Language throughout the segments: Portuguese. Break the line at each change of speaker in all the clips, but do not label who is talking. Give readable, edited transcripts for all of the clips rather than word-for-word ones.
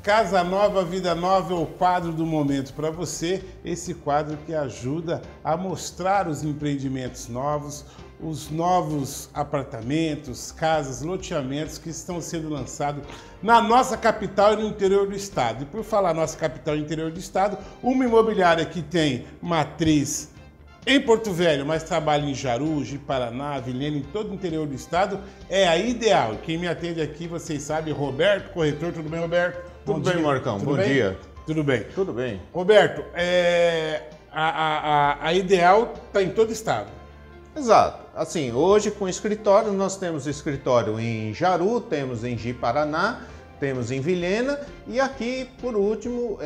Casa Nova, Vida Nova é o quadro do momento para você, esse quadro que ajuda a mostrar os empreendimentos novos, os novos apartamentos, casas, loteamentos que estão sendo lançados na nossa capital e no interior do estado. E por falar nossa capital e interior do estado, uma imobiliária que tem matriz em Porto Velho, mas trabalha em Jaru, Ji-Paraná, Vilhena, em todo o interior do estado, é a Ideal. Quem me atende aqui, vocês sabem, Roberto, corretor. Tudo bem, Roberto?
Tudo bem, Marcão. Bom dia.
Tudo bem?
Tudo bem.
Roberto, a Ideal está em todo o estado.
Exato. Assim, hoje com escritório, nós temos escritório em Jaru, temos em Ji-Paraná, temos em Vilhena e aqui, por último,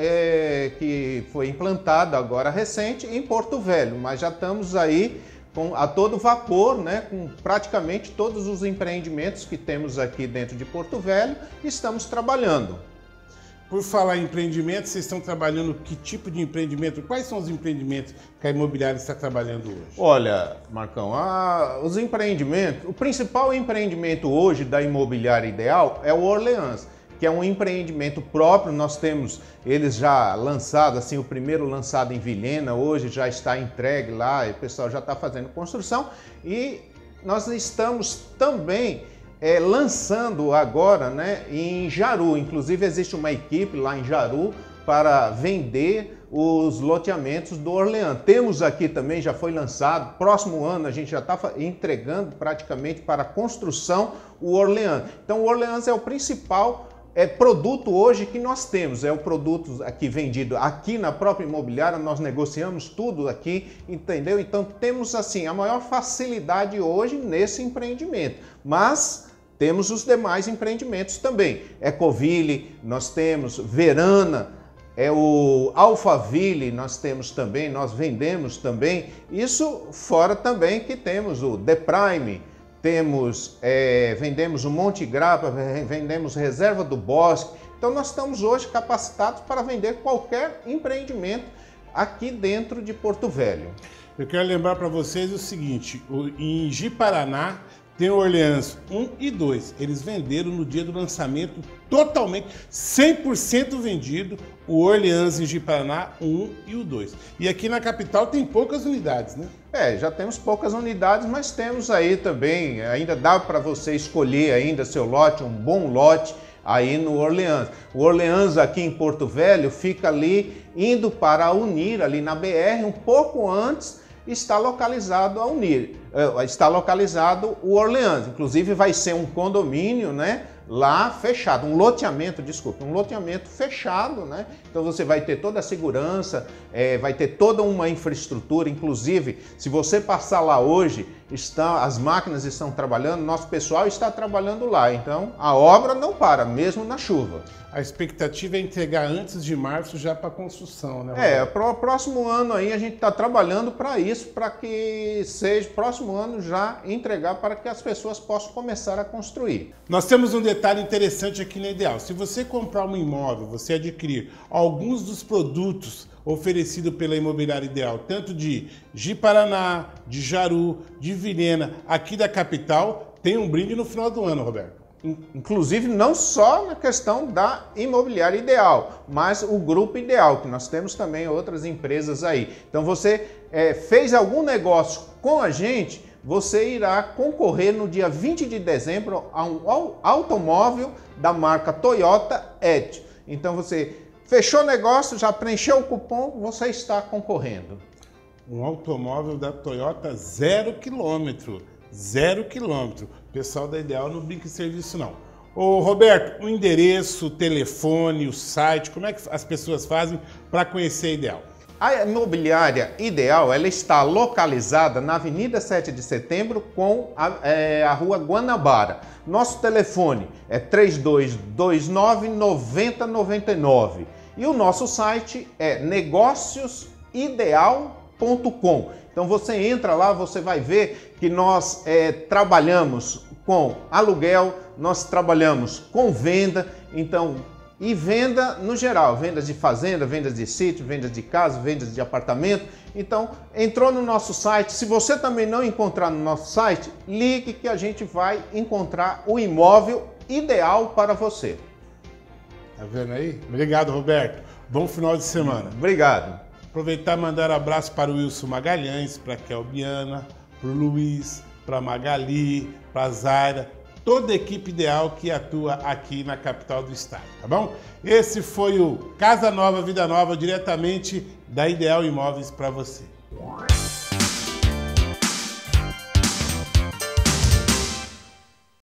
que foi implantado agora recente, em Porto Velho. Mas já estamos aí a todo vapor, né, com praticamente todos os empreendimentos que temos aqui dentro de Porto Velho, estamos trabalhando.
Por falar em empreendimento, vocês estão trabalhando que tipo de empreendimento? Quais são os empreendimentos que a imobiliária está trabalhando hoje?
Olha, Marcão, os empreendimentos, o principal empreendimento hoje da Imobiliária Ideal é o Orleans, que é um empreendimento próprio. Nós temos eles já lançados, assim, o primeiro lançado em Vilhena, hoje já está entregue lá, e o pessoal já está fazendo construção. E nós estamos também lançando agora, né, em Jaru. Inclusive existe uma equipe lá em Jaru para vender os loteamentos do Orleans. Temos aqui também, já foi lançado, próximo ano a gente já está entregando praticamente para construção o Orleans. Então o Orleans é o principal produto hoje que nós temos, é o produto aqui vendido aqui na própria imobiliária, nós negociamos tudo aqui, entendeu? Então temos assim a maior facilidade hoje nesse empreendimento, mas temos os demais empreendimentos também. Ecoville, nós temos Verana, o Alphaville, nós temos também, nós vendemos também. Isso fora também que temos o The Prime, temos, vendemos o Monte Grappa, vendemos Reserva do Bosque. Então nós estamos hoje capacitados para vender qualquer empreendimento aqui dentro de Porto Velho.
Eu quero lembrar para vocês o seguinte, em Ji-Paraná tem o Orleans 1 e 2. Eles venderam no dia do lançamento totalmente, 100% vendido, o Orleans em Ji-Paraná 1 e o 2. E aqui na capital tem poucas unidades, né?
Já temos poucas unidades, mas temos aí também, ainda dá para você escolher ainda seu lote, um bom lote aí no Orleans. O Orleans aqui em Porto Velho fica ali indo para a Unir, ali na BR, um pouco antes está localizado a Unir, está localizado o Orleans. Inclusive vai ser um condomínio, né, lá fechado, um loteamento fechado, né? Então você vai ter toda a segurança, vai ter toda uma infraestrutura. Inclusive, se você passar lá hoje, as máquinas estão trabalhando, nosso pessoal está trabalhando lá. Então a obra não para, mesmo na chuva.
A expectativa é entregar antes de março já para construção, né?
Para o próximo ano aí a gente está trabalhando para isso, para que seja próximo ano já entregar para que as pessoas possam começar a construir.
Nós temos um detalhe interessante aqui na Ideal. Se você comprar um imóvel, você adquirir alguns dos produtos oferecidos pela Imobiliária Ideal, tanto de Ji-Paraná, de Jaru, de Vilhena, aqui da capital, tem um brinde no final do ano, Roberto.
Inclusive não só na questão da Imobiliária Ideal, mas o Grupo Ideal, que nós temos também outras empresas aí. Então você fez algum negócio com a gente, você irá concorrer no dia 20 de dezembro a um automóvel da marca Toyota Etios. Então você fechou o negócio, já preencheu o cupom, você está concorrendo.
Um automóvel da Toyota 0 km. 0 km. O pessoal da Ideal não brinca em serviço, não. Ô, Roberto, o endereço, o telefone, o site, como é que as pessoas fazem para conhecer a Ideal?
A Imobiliária Ideal, ela está localizada na Avenida 7 de Setembro com a Rua Guanabara. Nosso telefone é 3229-9099 e o nosso site é negociosideal.com. Então você entra lá, você vai ver que nós trabalhamos com aluguel, nós trabalhamos com venda, então, e venda no geral, vendas de fazenda, vendas de sítio, vendas de casa, vendas de apartamento. Então, entrou no nosso site, se você também não encontrar no nosso site, ligue que a gente vai encontrar o imóvel ideal para você.
Tá vendo aí? Obrigado, Roberto. Bom final de semana.
Obrigado.
Aproveitar e mandar abraço para o Wilson Magalhães, para a Kelbiana, para o Luiz, para a Magali, para a Zaira, toda a equipe ideal que atua aqui na capital do estado, tá bom? Esse foi o Casa Nova, Vida Nova, diretamente da Ideal Imóveis para você.